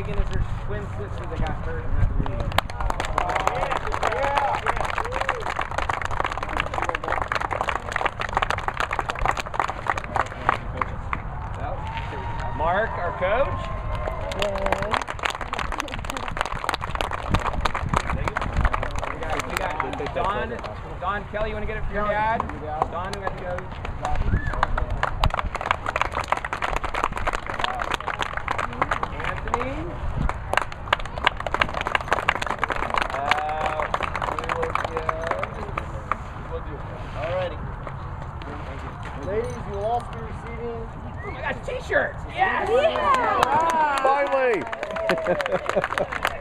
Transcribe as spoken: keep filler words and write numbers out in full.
Megan is her twin sister that got hurt in that meeting. Mark, our coach. We got, we got Don, Don Kelly, you want to get it for your dad? Don, who had to go. Anthony. Uh, we will give, we'll do it. Alrighty. Ladies, you will also be receiving. Oh my gosh, t-shirts! Yes! Yeah! Finally!